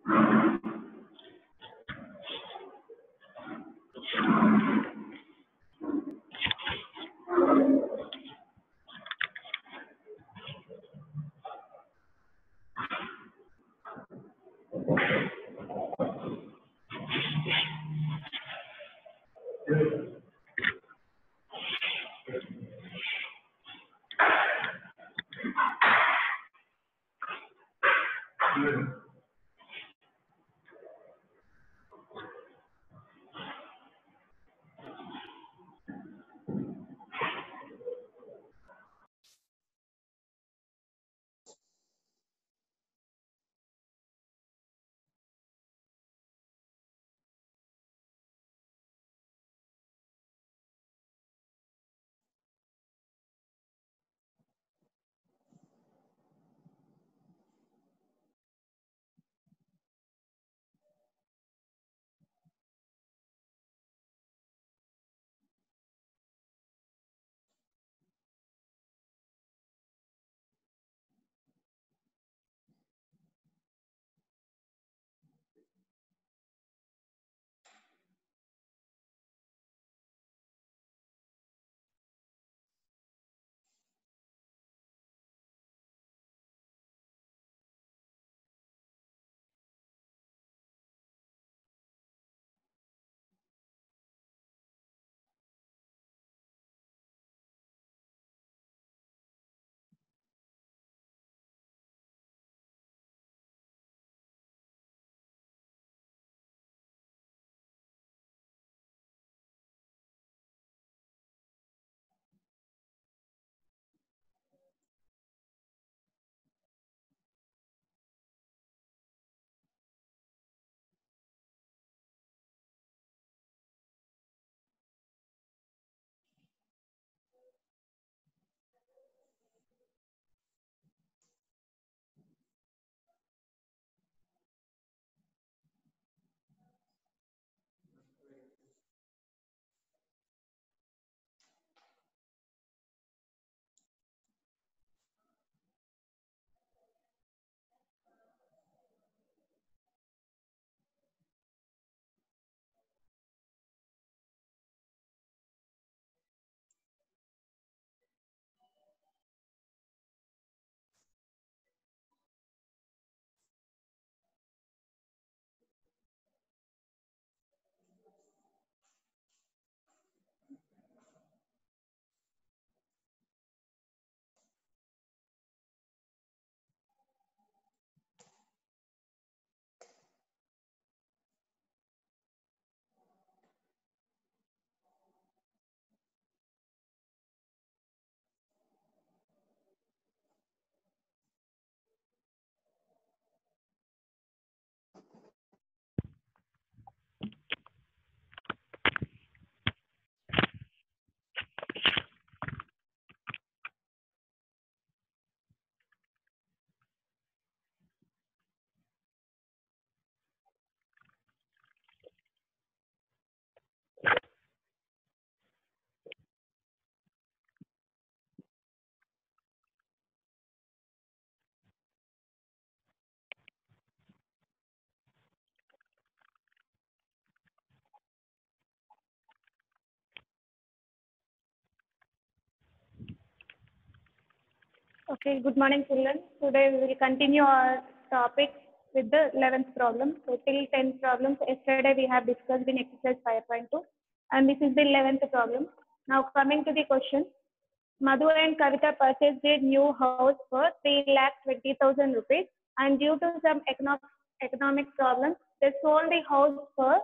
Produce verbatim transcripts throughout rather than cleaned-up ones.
Okay, good morning, children. Today we will continue our topic with the eleventh problem. So till tenth problems, yesterday we have discussed in exercise five point two, and this is the eleventh problem. Now coming to the question, Madhu and Kavita purchased a new house for three lakh twenty thousand rupees, and due to some economic economic problems, they sold the house for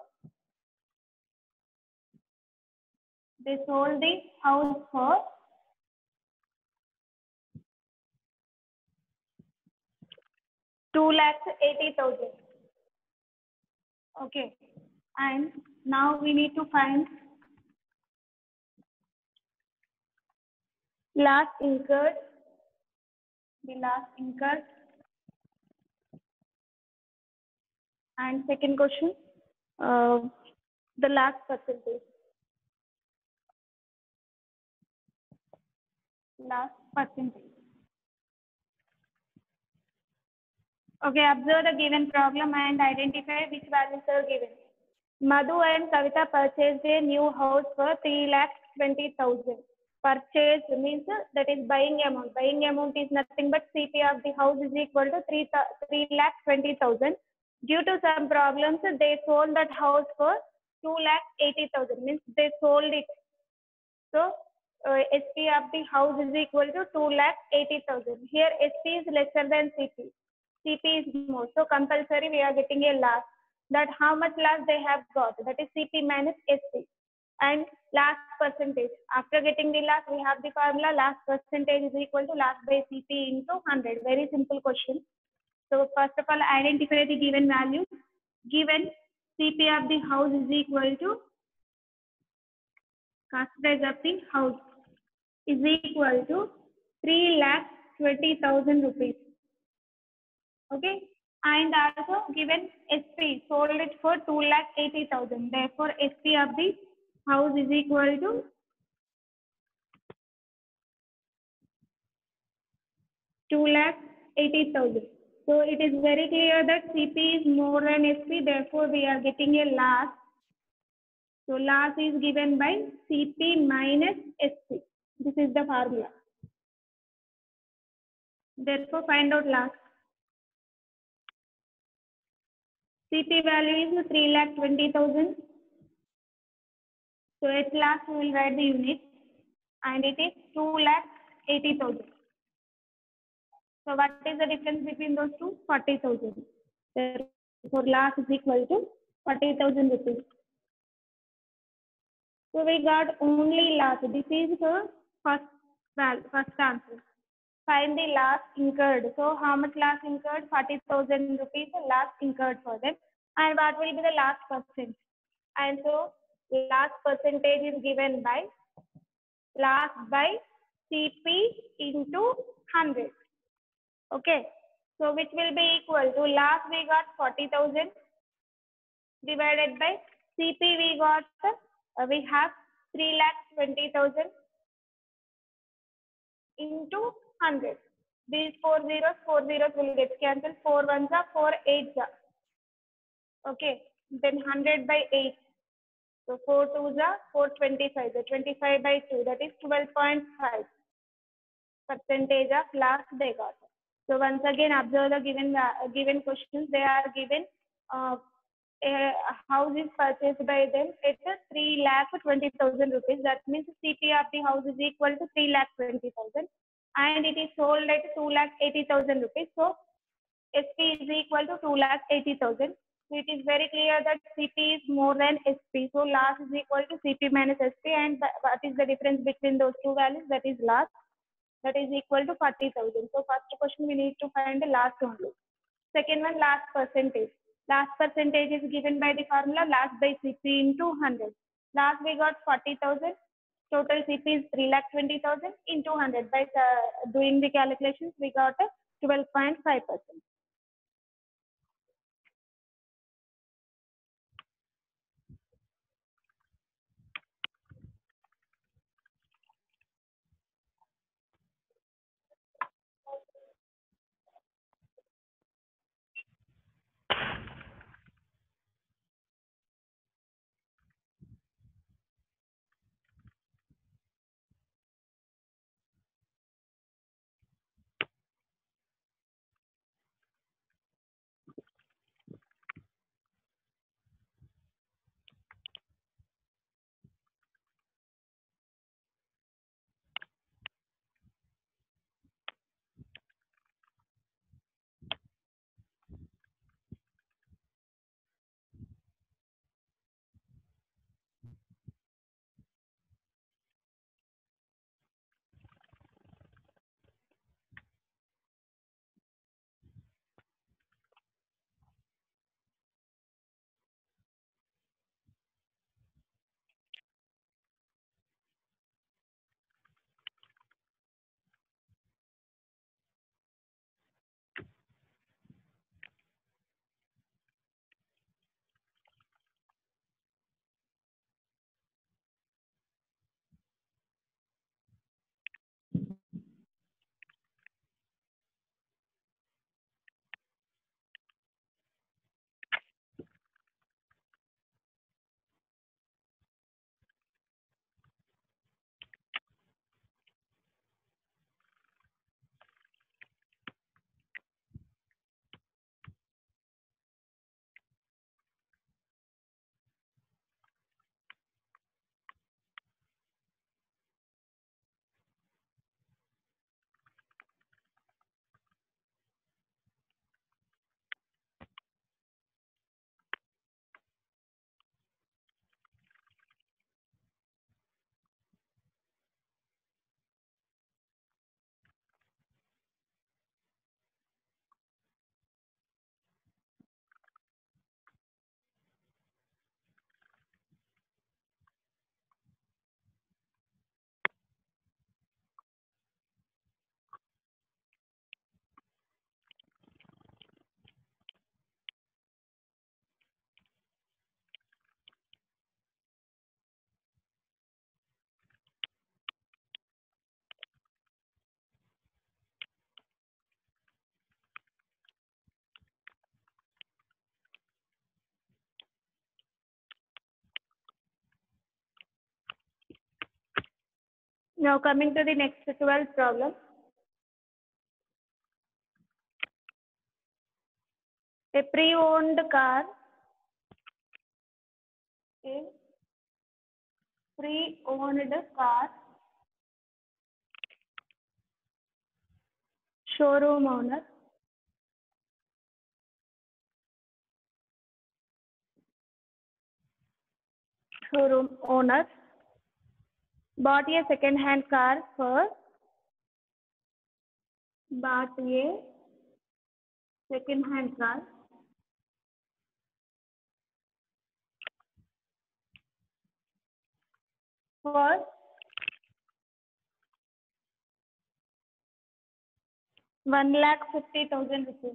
they sold the house for two lakhs eighty thousand. Okay, and now we need to find last incurred, the last incurred, and second question, uh, the last percentage, last percentage. Okay, observe the given problem and identify which values are given. Madhu and Kavita purchased a new house for three lakh twenty thousand. Purchase means uh, that is buying amount. Buying amount is nothing but C P of the house is equal to three three lakh twenty thousand. Due to some problems, they sold that house for two lakh eighty thousand. Means they sold it. So uh, S P of the house is equal to two lakh eighty thousand. Here S P is lesser than C P. C P is more. So compulsory we are getting a loss. That how much loss they have got. That is C P minus S P. And last percentage. After getting the loss, we have the formula last percentage is equal to last by C P into one hundred. Very simple question. So first of all, identify the given value. Given C P of the house is equal to cost price of the house is equal to three lakh twenty thousand rupees. Okay. And also given S P sold it for two lakh eighty thousand. Therefore, S P of the house is equal to two lakh eighty thousand. So it is very clear that C P is more than S P. Therefore, we are getting a loss. So loss is given by C P minus S P. This is the formula. Therefore, find out loss. C P value is three lakh twenty thousand. So at last we will write the unit and it is two lakh eighty thousand. So what is the difference between those two? forty thousand. Therefore loss is equal to forty thousand rupees. So we got only loss. This is the first, first answer. Find the loss incurred. So how much loss incurred? forty thousand rupees loss incurred for them. And what will be the last percent? And so last percentage is given by loss by C P into one hundred. Okay. So which will be equal to loss we got forty thousand divided by C P we got uh, we have three lakh twenty thousand into one hundred. These four zeros, four zeros will get cancelled. four ones are four eights are. Okay. Then one hundred by eight. So four twos are four twenty-five. The twenty-five by two, that is twelve point five percentage of loss they got. So once again, observe the given uh, given questions. They are given uh, a house is purchased by them at three lakh twenty thousand rupees. That means C P of the house is equal to three lakh twenty thousand, and it is sold at two lakh eighty thousand rupees. So S P is equal to two lakh eighty thousand. So it is very clear that C P is more than S P. So loss is equal to C P minus S P, and what is the difference between those two values? That is loss. That is equal to forty thousand. So first question we need to find the last only. Second one, last percentage. Last percentage is given by the formula last by C P into one hundred. Last we got forty thousand. Total C P is three lakh twenty thousand into one hundred. By uh, doing the calculations, we got a twelve point five percent. Now coming to the next twelfth problem. A pre-owned car, a pre-owned car, showroom owner, showroom owner bought a second-hand car for bought a second-hand car for one lakh fifty thousand rupees.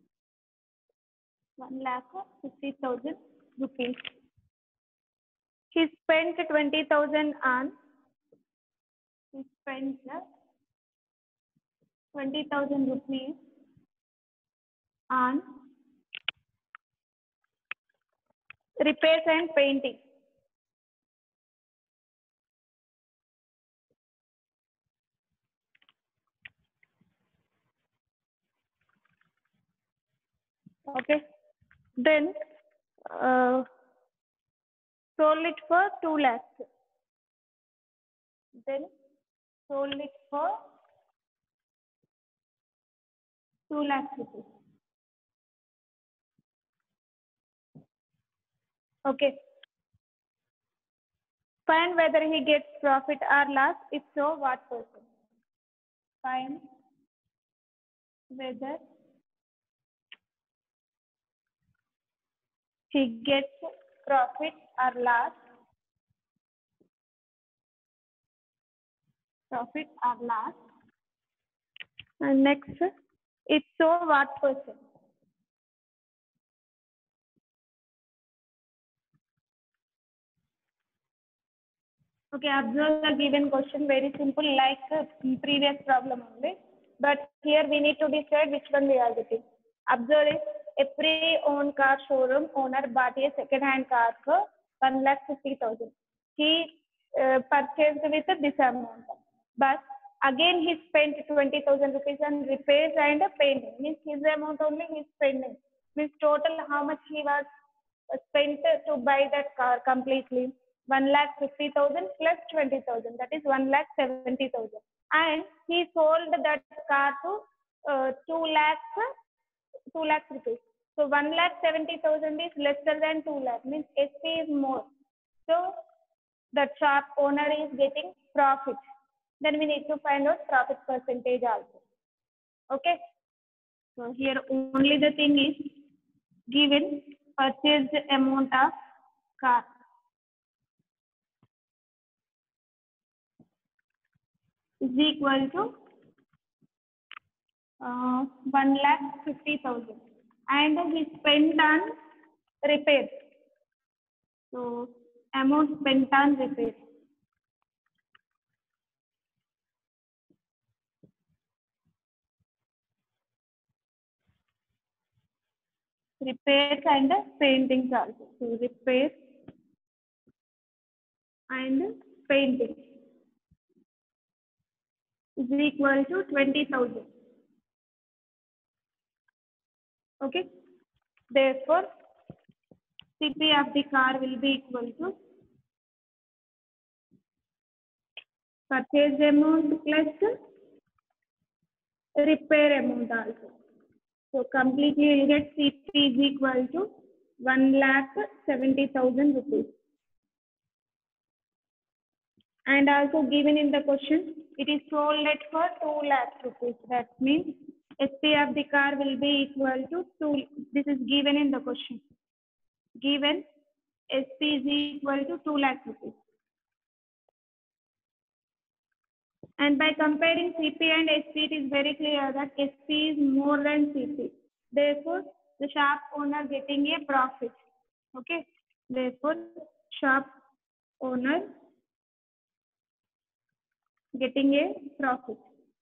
One lakh fifty thousand rupees. He spent twenty thousand on. He spent twenty thousand rupees on repairs and painting. Okay. Then uh, sold it for two lakhs. Then sold it for two lakhs rupees. Okay. Find whether he gets profit or loss. If so, what percent? Find whether he gets profit or loss. Profit or loss. And next, if so, what percent? Okay, observe the given question, very simple, like uh, previous problem only. But here we need to decide which one we are getting. Observe it, a pre-owned car showroom owner bought a second-hand car for one lakh fifty thousand. He uh, purchased with this amount. But again he spent twenty thousand rupees on repairs and painting. Means his amount only he is spending. Means total how much he was spent to buy that car completely. one lakh fifty thousand plus twenty thousand, that is one lakh seventy thousand. And he sold that car to uh, two lakhs, two lakhs rupees. So one lakh seventy thousand is lesser than two lakh, means S P is more. So the shop owner is getting profit. Then we need to find out profit percentage also. Okay. So here only the thing is given purchased amount of car. Is equal to uh, one lakh fifty thousand, and he spent on repairs. So amount spent on repairs. Repairs and paintings also. So repairs and painting is equal to twenty thousand. Okay. Therefore, C P of the car will be equal to purchase amount plus repair amount also. So completely you will get C P is equal to one lakh seventy thousand rupees. And also given in the question, it is sold at for two lakhs rupees. That means S P of the car will be equal to two. This is given in the question. Given S P is equal to two lakhs rupees. And by comparing C P and S P, it is very clear that S P is more than C P. Therefore, the shop owner getting a profit. Okay. Therefore, shop owner getting a profit.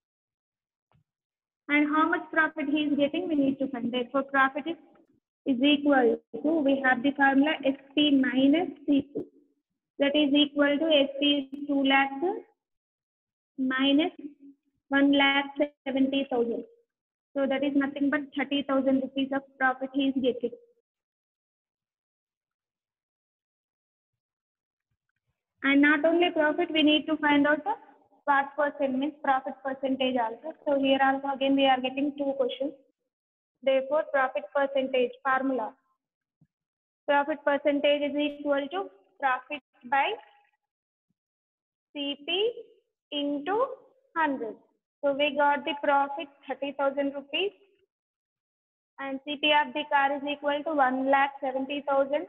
And how much profit he is getting, we need to find. Therefore, profit is, is equal to, we have the formula S P minus C P. That is equal to S P is two lakhs minus one lakh seventy thousand. So that is nothing but thirty thousand rupees of profit he is getting. And not only profit, we need to find out the what percent means profit percentage also. So here also again we are getting two questions. Therefore, profit percentage formula. Profit percentage is equal to profit by C P into one hundred. So we got the profit thirty thousand rupees and C P of the car is equal to one lakh seventy thousand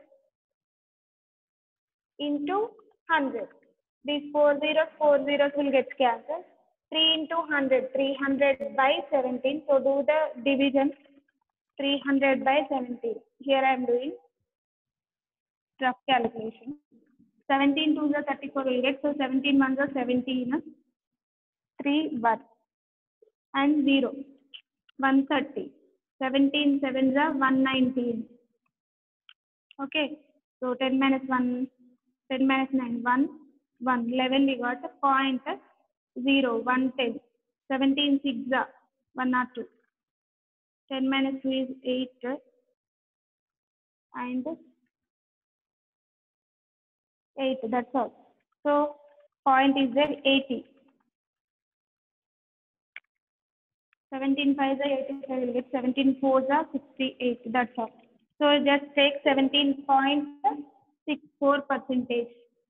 into one hundred. These four zeros, four zeros will get cancelled. three into one hundred, three hundred by seventeen. So do the division, three hundred by seventeen. Here I am doing rough calculation. seventeen twos are thirty-four will get, so seventeen ones are seventeen, three, one, and zero, one thirty. seventeen sevens are one nineteen. Okay, so ten minus one, ten minus nine, one, one, eleven we got a point, zero, one, ten. seventeen six are one or two. ten minus two is eight, and eight, that's all. So point is there eighty. seventeen fives are eighty-five, will get seventeen fours are sixty-eight, that's all. So just take seventeen point six four percentage.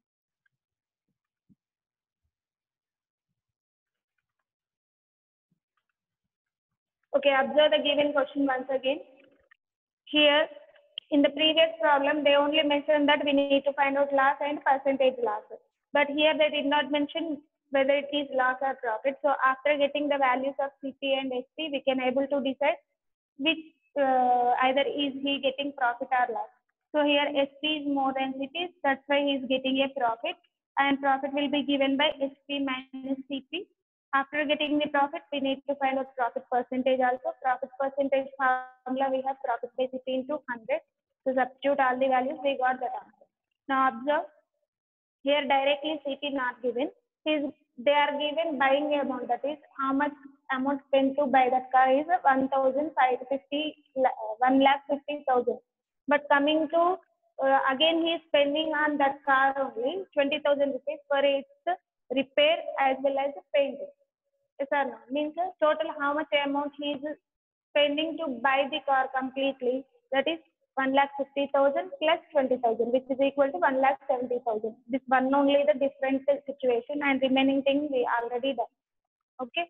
Okay, observe the given question once again. Here, in the previous problem, they only mentioned that we need to find out loss and percentage loss. But here they did not mention whether it is loss or profit. So after getting the values of C P and S P, we can able to decide which uh, either is he getting profit or loss. So here S P is more than C P, that's why he is getting a profit, and profit will be given by S P minus C P. After getting the profit, we need to find out profit percentage also. Profit percentage formula, we have profit by C P into one hundred. So substitute all the values, we got that answer. Now observe, here directly C P not given. Is they are given buying amount, that is how much amount spent to buy that car is one thousand five fifty, one lakh fifty thousand. But coming to uh, again he is spending on that car only twenty thousand rupees for its repair as well as paint. Yes or no? Means uh, total how much amount he is spending to buy the car completely, that is one lakh fifty thousand plus twenty thousand, which is equal to one lakh seventy thousand. This one only the different situation, and remaining thing we already done. Okay.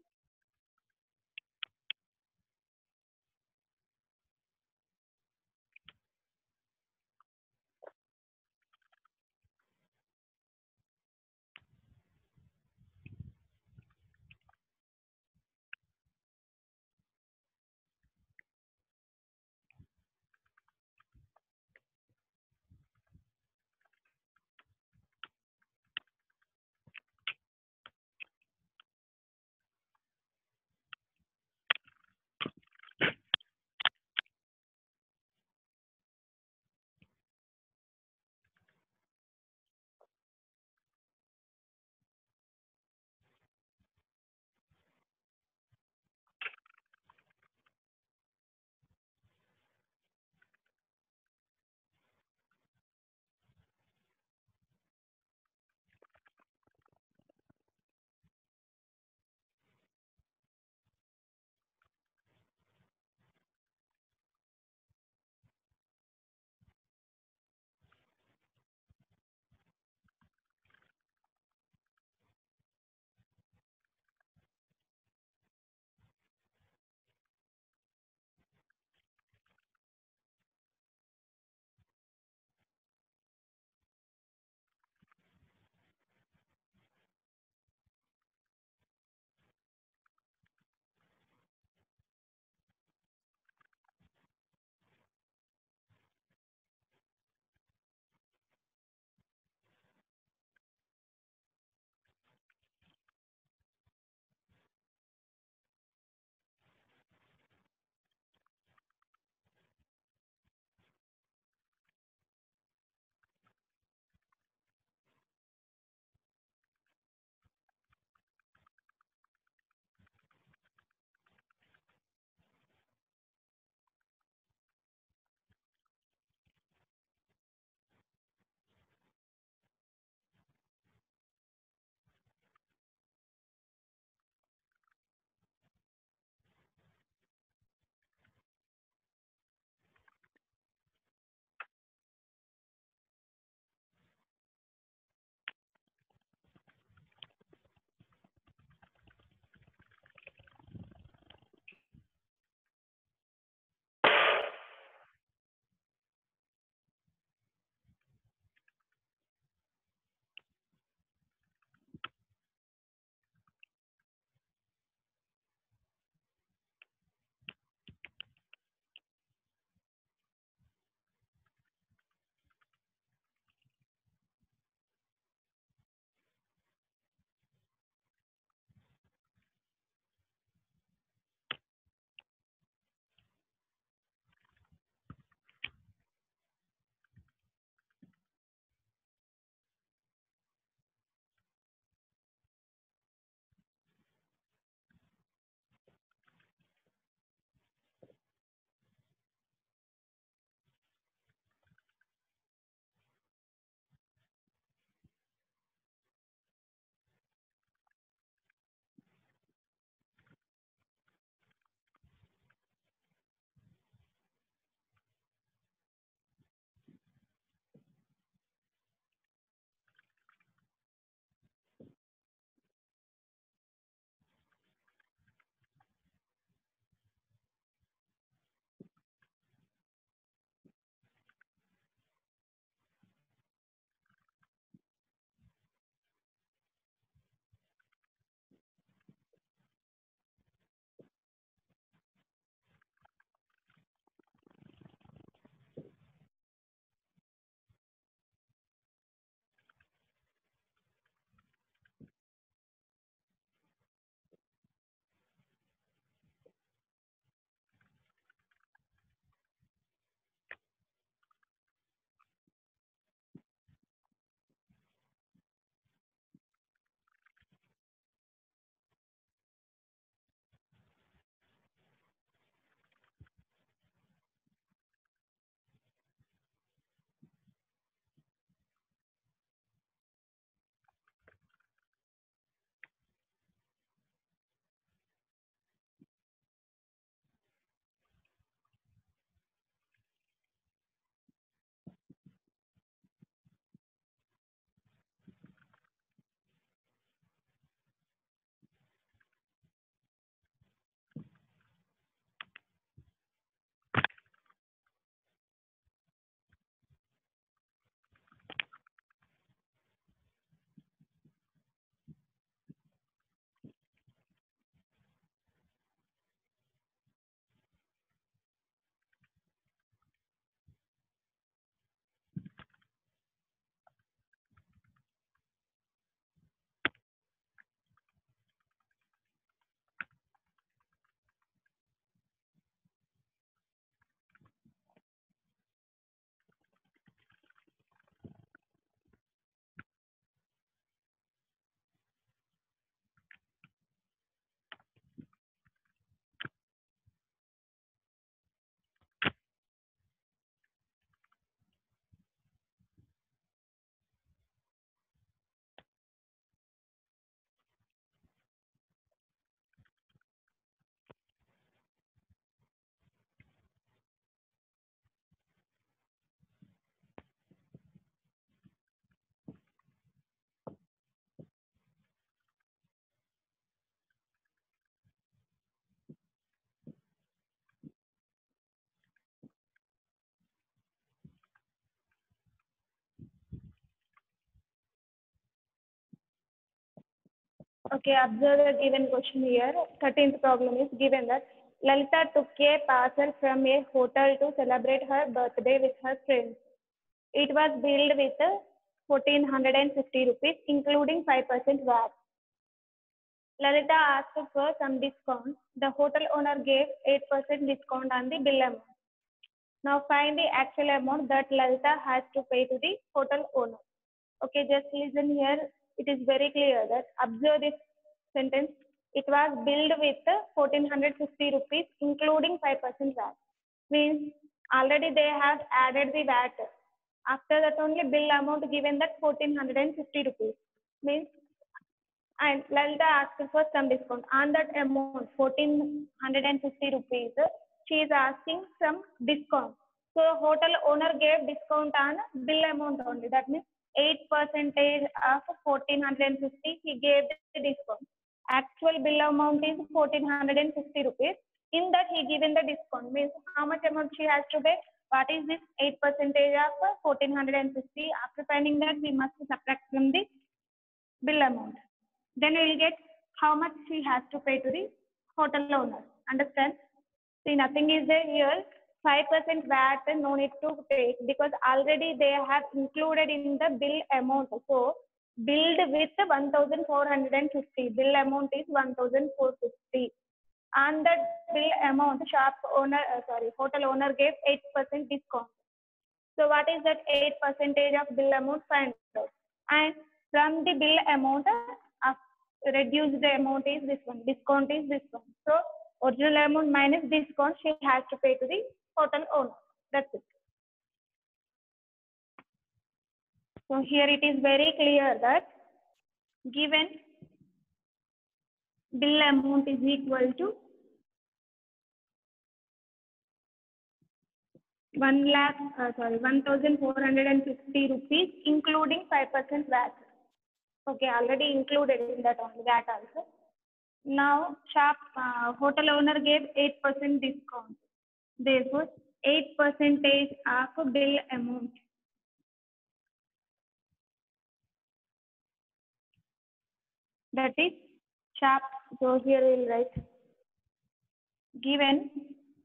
Okay, observe the given question here. thirteenth problem is given that Lalita took a parcel from a hotel to celebrate her birthday with her friends. It was billed with fourteen fifty rupees, including five percent V A T. Lalita asked for some discount. The hotel owner gave eight percent discount on the bill amount. Now find the actual amount that Lalita has to pay to the hotel owner. Okay, just listen here. It is very clear that observe this sentence. It was billed with fourteen fifty rupees, including five percent V A T. Means already they have added the V A T. After that only bill amount given that fourteen fifty rupees. Means and Lalita asked for some discount on that amount fourteen fifty rupees. She is asking some discount. So hotel owner gave discount on bill amount only. That means eight percentage of fourteen fifty. He gave the discount. Actual bill amount is fourteen fifty rupees. In that he given the discount. Means how much amount she has to pay? What is this eight percentage of fourteen fifty? After finding that, we must subtract from the bill amount. Then we will get how much she has to pay to the hotel owner. Understand? See, nothing is there here. five percent V A T no need to take because already they have included in the bill amount. So, billed with one thousand four hundred fifty. Bill amount is one thousand four hundred fifty. On that bill amount, shop owner, uh, sorry, hotel owner gave eight percent discount. So, what is that eight percentage of bill amount? Find out. And from the bill amount, uh, reduced the amount is this one. Discount is this one. So, original amount minus discount she has to pay to the hotel owner. That's it. So here it is very clear that given bill amount is equal to one lakh, uh, sorry, one thousand four hundred fifty rupees, including five percent V A T. Okay, already included in that only that also. Now, shop uh, hotel owner gave eight percent discount. Therefore, eight percentage of bill amount. That is shop. So here we will write given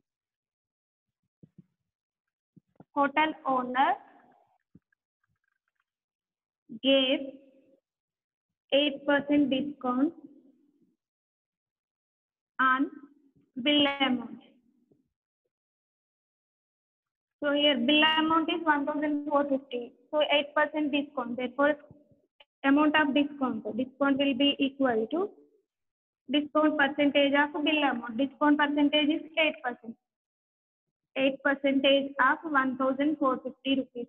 hotel owner gave eight percent discount on bill amount. So here bill amount is one thousand four hundred fifty. So eight percent discount. Therefore, amount of discount. Discount will be equal to discount percentage of bill amount. Discount percentage is eight percent. eight percentage of one thousand four hundred fifty rupees.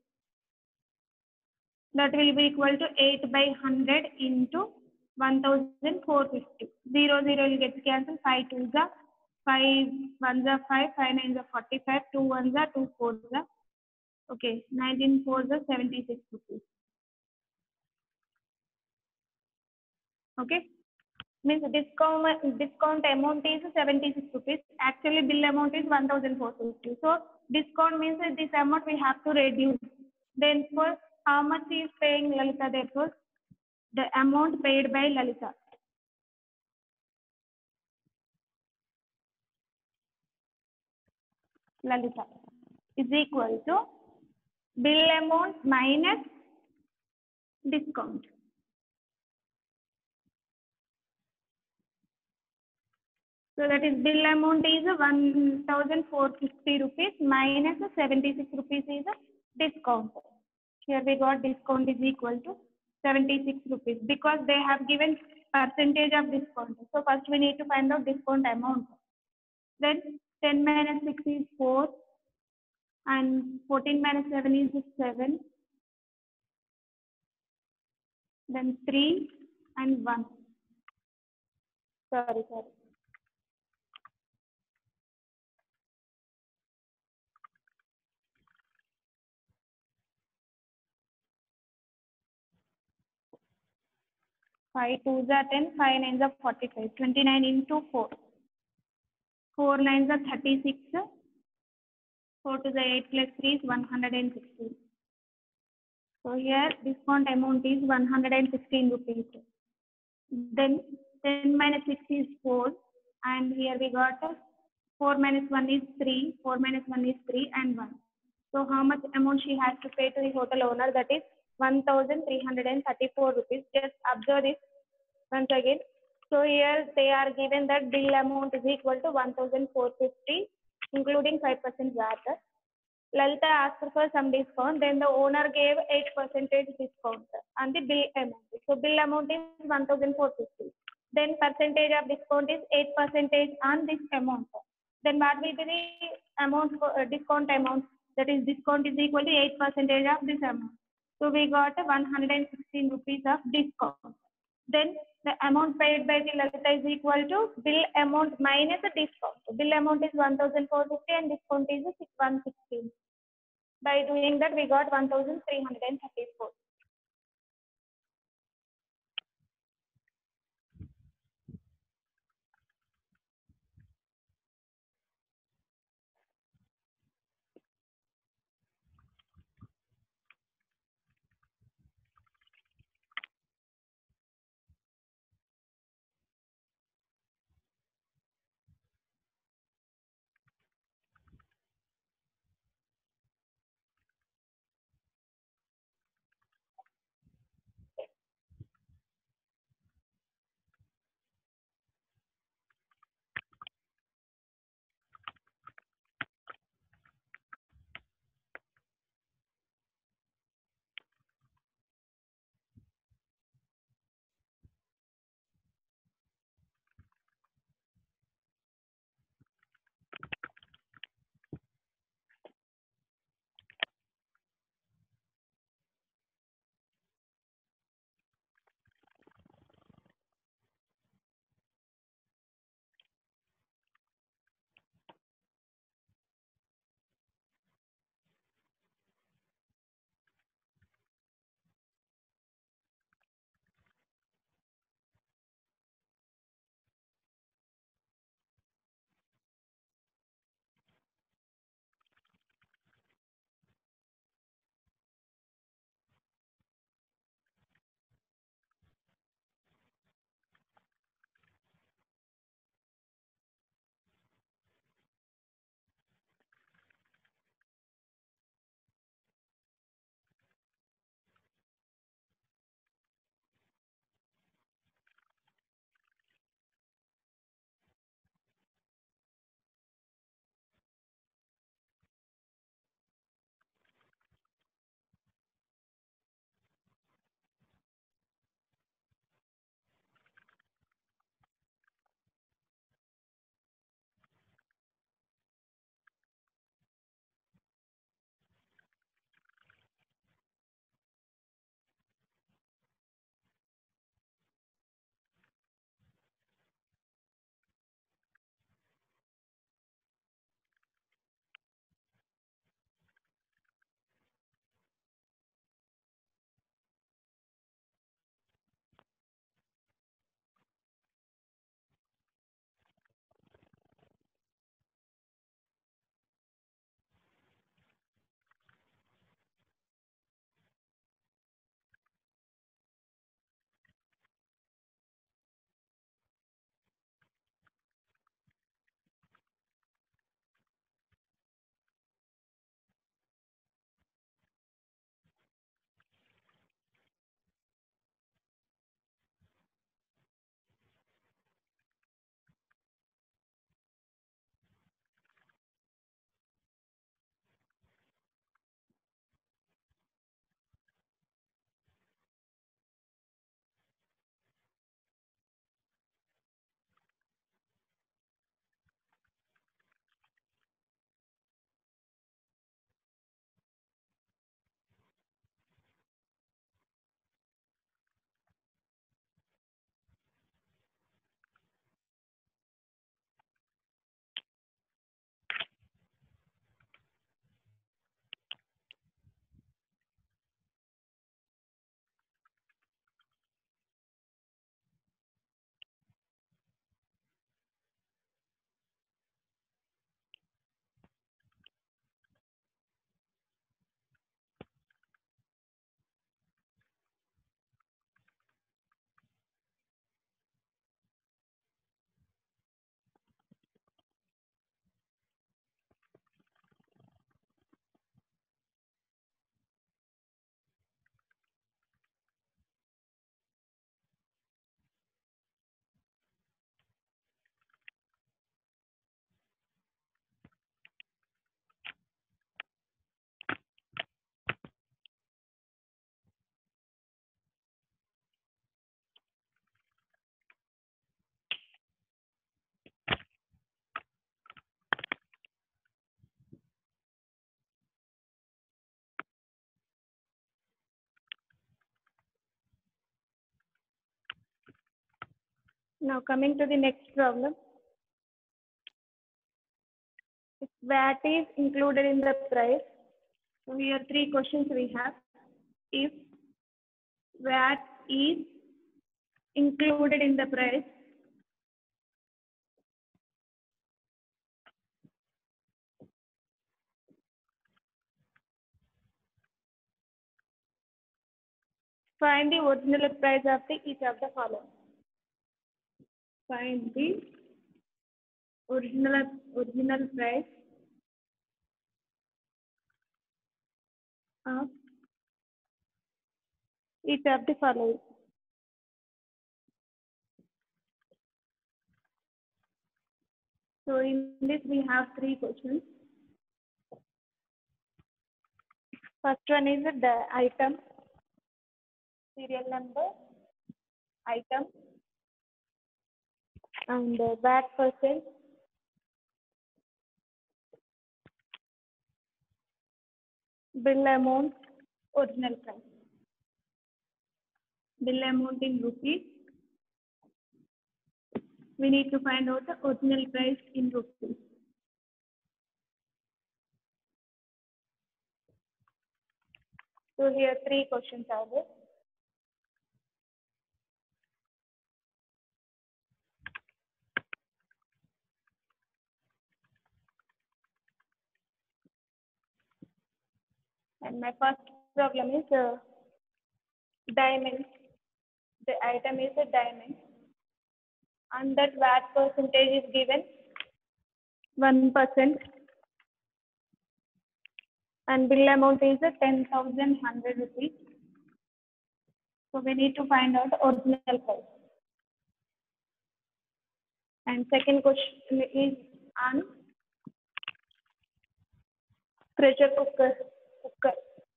That will be equal to eight by one hundred into one thousand four hundred fifty. zero, zero will get cancelled. five twos are five ones are five, five nines are forty-five, two ones are two fours are. Okay, nineteen fours are seventy-six rupees. Okay, means discount discount amount is seventy-six rupees. Actually, bill amount is one thousand four hundred fifty. So discount means that this amount we have to reduce. Then for how much is paying Lalita? Therefore, the amount paid by Lalita. Lalita is equal to bill amount minus discount. So that is bill amount is one thousand four hundred fifty rupees minus seventy-six rupees is a discount. Here we got discount is equal to seventy-six rupees because they have given percentage of discount. So first we need to find out discount amount. Then ten minus six is four and fourteen minus seven is seven. Then three and one. Sorry, sorry. five twos are ten, five nines are forty-five, twenty-nine into four. four nines are thirty-six, four to the eight plus three is one hundred sixteen. So here discount amount is one hundred sixteen rupees. Then ten minus six is four, and here we got uh, four minus one is three, four minus one is three, and one. So how much amount she has to pay to the hotel owner? That is one thousand three hundred thirty-four rupees. Just observe this once again. So here they are given that bill amount is equal to one thousand four hundred fifty, including five percent V A T. Lalita asked for some discount, then the owner gave eight percentage discount on the bill amount. So bill amount is one thousand four hundred fifty. Then percentage of discount is eight percentage on this amount. Then what will be the amount for uh, discount amount? That is discount is equal to eight percentage of this amount. So we got one hundred sixteen rupees of discount. Then the amount paid by the Lalita is equal to bill amount minus the discount. So bill amount is one thousand four hundred fifty and discount is one hundred sixteen. By doing that, we got one thousand three hundred thirty-four. Now coming to the next problem. If V A T is included in the price, so here three questions we have. If V A T is included in the price, find the original price of the each of the following. Find the original original price of each of the following. So in this we have three questions. First one is the item, serial number, item, and the V A T percent, bill amount, original price. Bill amount in rupees. We need to find out the original price in rupees. So here three questions are there. And my first problem is uh, diamond. The item is a diamond. And that V A T percentage is given one percent. And bill amount is ten thousand one hundred rupees. So we need to find out original price. And second question is on pressure cooker. cooker.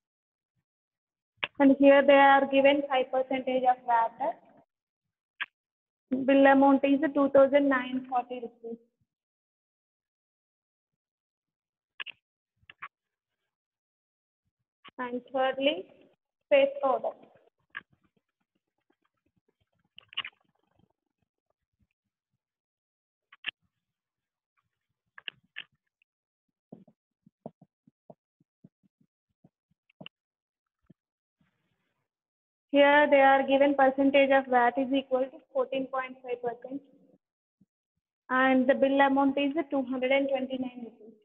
And here they are given five percentage of V A T. Bill amount is two thousand nine hundred forty rupees. And thirdly, space order. Here they are given percentage of V A T is equal to fourteen point five percent. And the bill amount is two hundred twenty-nine rupees.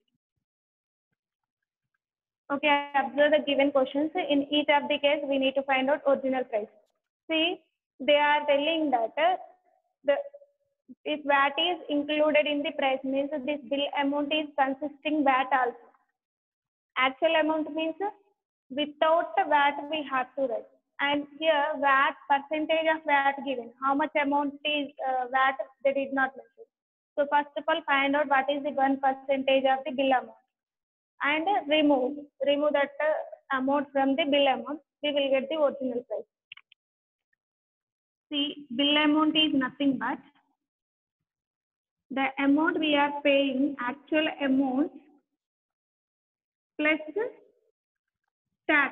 Okay, observe the given questions. In each of the case, we need to find out original price. See, they are telling that uh, the if V A T is included in the price means this bill amount is consisting V A T also. Actual amount means without the V A T we have to write. And here V A T percentage of V A T given. How much amount is uh, V A T they did not mention. So first of all find out what is the one percentage of the bill amount. And remove remove that uh, amount from the bill amount, we will get the original price. See, bill amount is nothing but the amount we are paying, actual amount plus tax.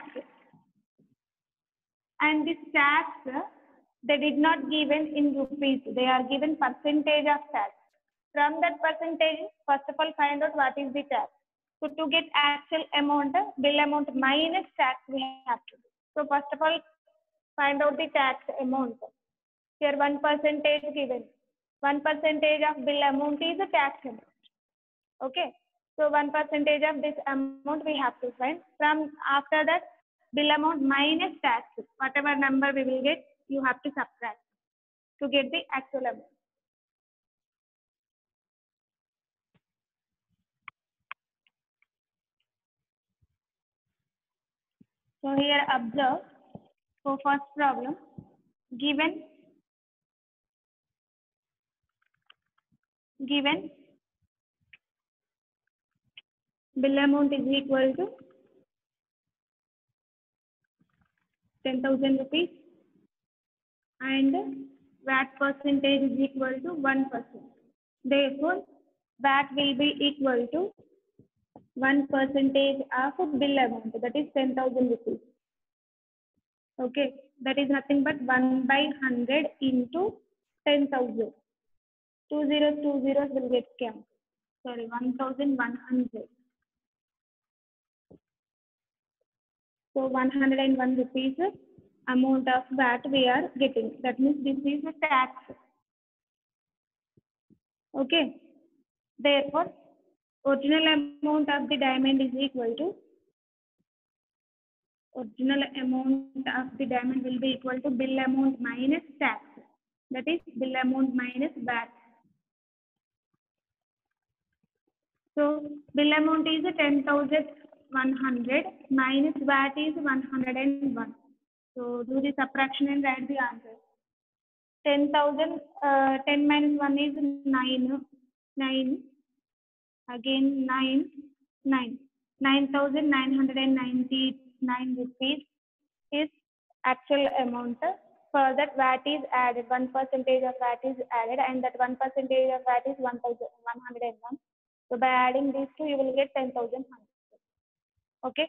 And this tax they did not given in rupees, they are given percentage of tax. From that percentage, first of all find out what is the tax. So to get actual amount, bill amount minus tax we have to do. So first of all, find out the tax amount. Here one percentage given. One percentage of bill amount is a tax amount. Okay. So one percentage of this amount we have to find. From after that, bill amount minus tax. Whatever number we will get, you have to subtract to get the actual amount. So here observe, for first problem, given, given bill amount is equal to ten thousand rupees and V A T percentage is equal to one percent. Therefore, V A T will be equal to one percentage of bill amount, that is ten thousand rupees. Okay, that is nothing but one by one hundred into ten thousand. Two zeros, two zeros will get cancelled. Sorry, one thousand one hundred. So one hundred one rupees amount of V A T we are getting. That means this is a tax. Okay. Therefore, original amount of the diamond is equal to original amount of the diamond will be equal to bill amount minus tax. That is bill amount minus V A T. So bill amount is ten thousand one hundred minus V A T is one hundred one. So do the subtraction and write the answer. ten thousand, uh, ten minus one is nine, nine, again nine, nine. nine thousand nine hundred ninety-nine rupees is actual amount. For that V A T is added, one percentage of V A T is added, and that one percentage of V A T is one thousand one hundred one. So by adding these two, you will get ten thousand one hundred. Okay.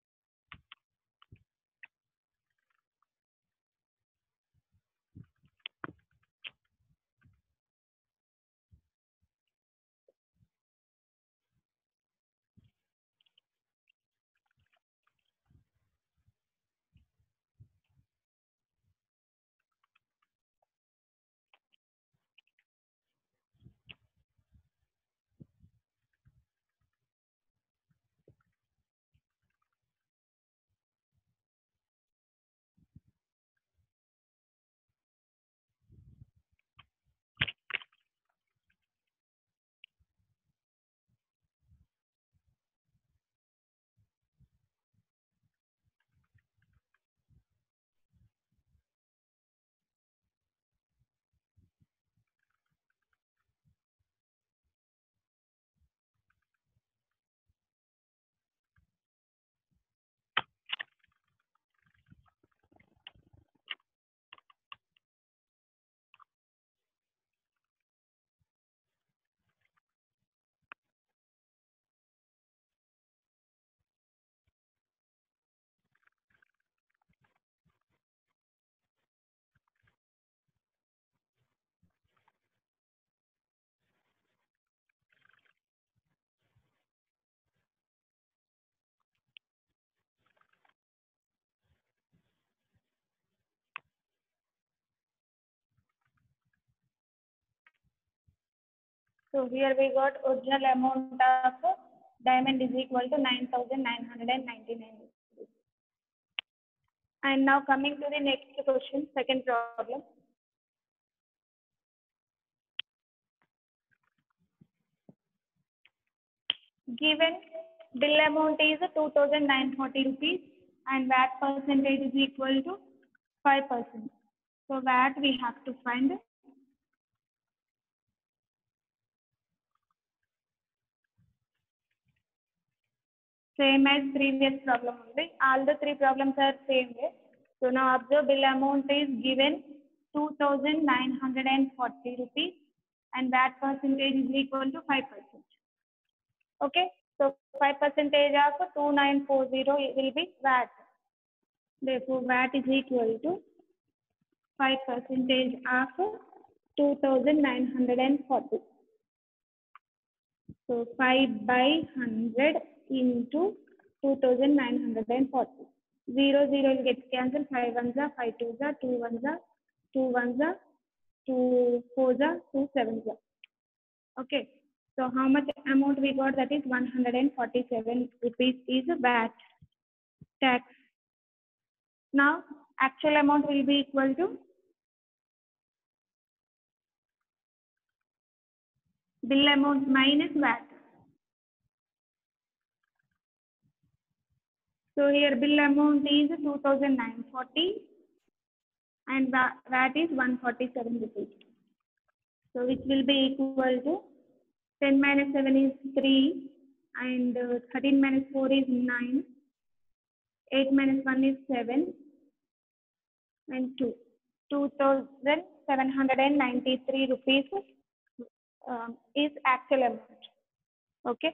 So here we got original amount of diamond is equal to nine thousand nine hundred ninety-nine. And now coming to the next question, second problem. Given bill amount is two thousand nine hundred forty rupees and V A T percentage is equal to five percent. So V A T we have to find. Same as previous problem only. All the three problems are same way. So now observe bill amount is given two thousand nine hundred forty rupees and V A T percentage is equal to five percent. Okay. So five percentage of two thousand nine hundred forty will be V A T. Therefore, V A T is equal to five percentage of two thousand nine hundred forty. So five by one hundred into two thousand nine hundred forty. zero, zero will get cancelled. five ones are, five twos are, two ones are, two ones are, two fours are, two sevens are. Okay. So how much amount we got? That is one hundred forty-seven rupees is V A T tax. Now actual amount will be equal to bill amount minus V A T. So here bill amount is two thousand nine hundred forty and V A T is one hundred forty-seven rupees. So which will be equal to ten minus seven is three and uh, thirteen minus four is nine. eight minus one is seven and two. two thousand seven hundred ninety-three rupees um, is actual amount. Okay.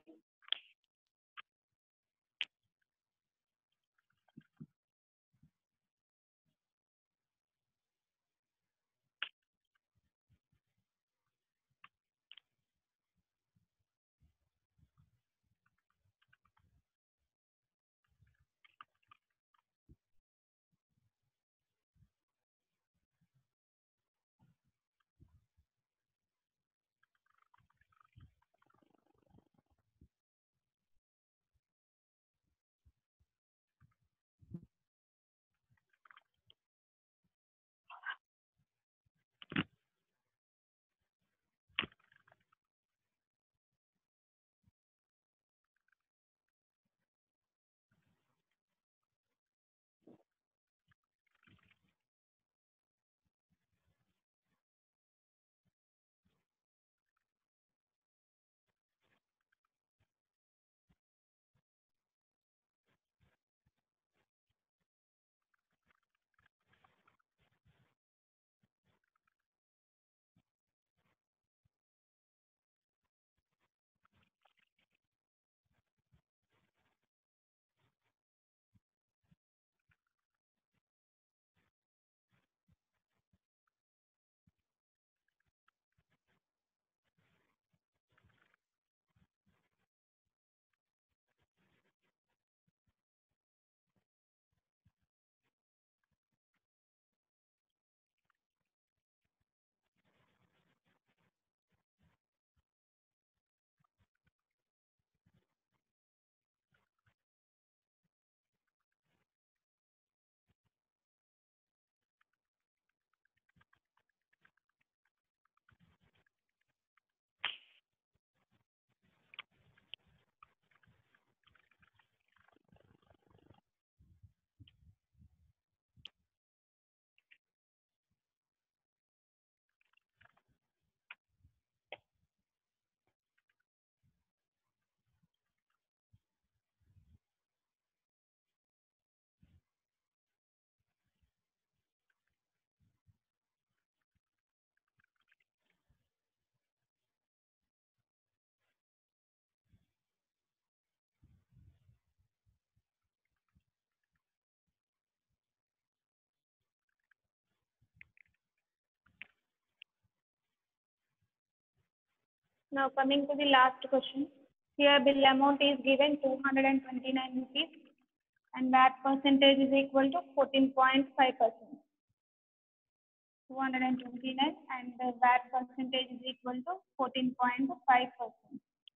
Now coming to the last question. Here bill amount is given two hundred twenty-nine rupees and V A T percentage is equal to fourteen point five percent. two hundred twenty-nine and the V A T percentage is equal to fourteen point five percent.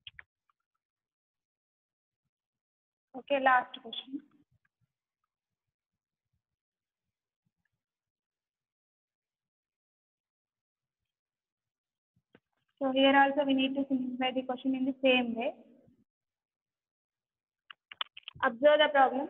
Okay, last question. So here also we need to simplify the question in the same way. Observe the problem.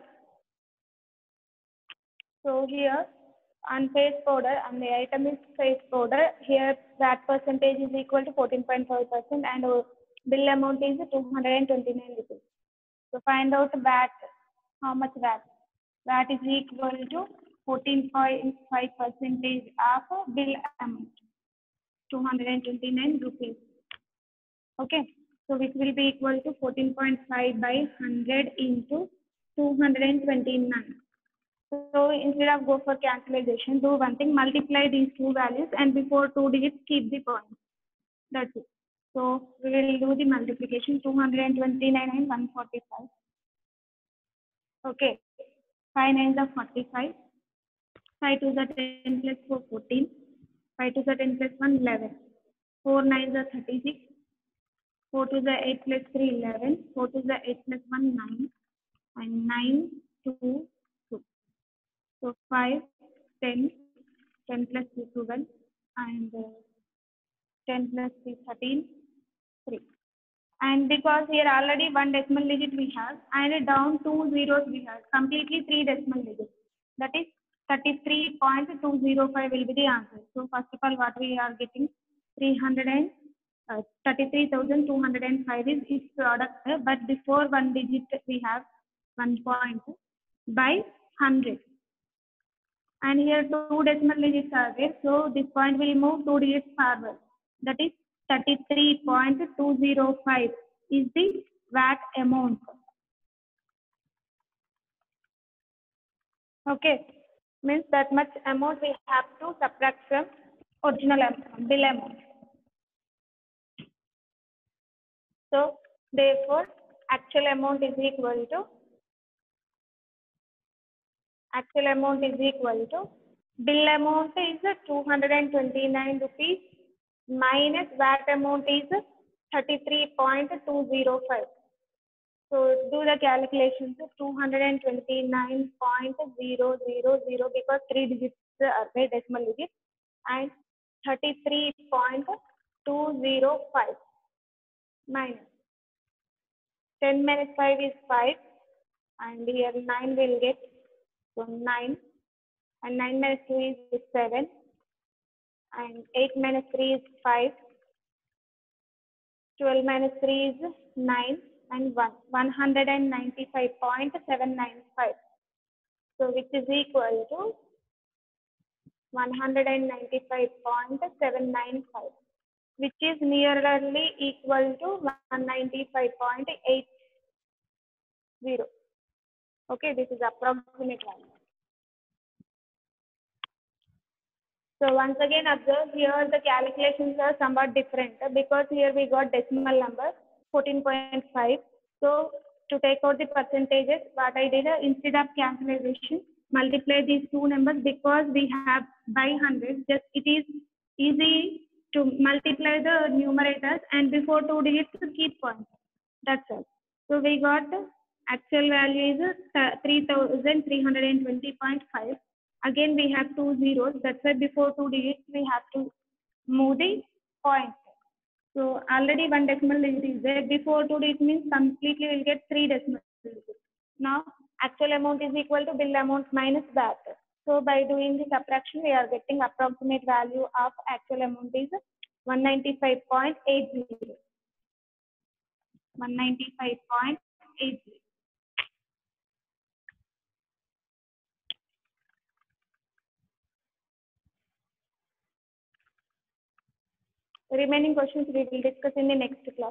So here on face powder, and the item is face powder, here V A T percentage is equal to fourteen point five percent and uh, bill amount is two hundred twenty-nine rupees. So find out V A T, how much V A T? V A T is equal to fourteen point five percentage of bill amount, two hundred twenty-nine rupees. Okay, so which will be equal to fourteen point five by one hundred into two hundred twenty-nine. So instead of go for cancellation, do one thing, multiply these two values and before two digits keep the point. That's it. So we will do the multiplication, two hundred twenty-nine and one hundred forty-five. Okay, five nines are forty-five, five twos are ten plus four, fourteen, five twos are ten plus one, eleven, four nines are thirty-six, four twos are eight plus three, eleven, four twos are eight plus one, nine, and nine, two, two. So five, ten, ten plus two, twelve, and uh, ten plus three, thirteen, three. And because here already one decimal digit we have, and down two zeros we have, completely three decimal digits. That is thirty-three point two zero five will be the answer. So first of all, what we are getting, three hundred and uh, thirty-three thousand two hundred five is its product, but before one digit we have one point by one hundred. And here two decimal digits are there, so this point will move two digits forward. That is thirty-three point two zero five is the V A T amount. Okay, means that much amount we have to subtract from original amount, bill amount. So therefore, actual amount is equal to actual amount is equal to bill amount is two hundred twenty-nine rupees minus V A T amount is thirty-three point two zero five. So do the calculations, two hundred twenty-nine point zero zero zero because three digits are there, decimal digits, and thirty-three point two zero five minus ten minus five is five, and here nine will get, so nine, and nine minus two is seven, and eight minus three is five, twelve minus three is nine, and one, one hundred ninety-five point seven nine five. So which is equal to one hundred ninety-five point seven nine five, which is nearly equal to one hundred ninety-five point eight zero. Okay, this is approximate value. So once again observe here the calculations are somewhat different because here we got decimal number fourteen point five. So to take out the percentages, what I did, uh, instead of cancellation, multiply these two numbers because we have by one hundred. Just it is easy to multiply the numerators and before two digits to keep points. That's all. So we got actual value is uh, three thousand three hundred twenty point five. Again we have two zeros. That's why before two digits we have to move the point. So already one decimal digit is there. Before two digits means completely will get three decimal digits. Now actual amount is equal to bill amount minus V A T. So by doing the subtraction, we are getting approximate value of actual amount is one hundred ninety-five point eight zero. one hundred ninety-five point eight zero. The remaining questions we will discuss in the next class.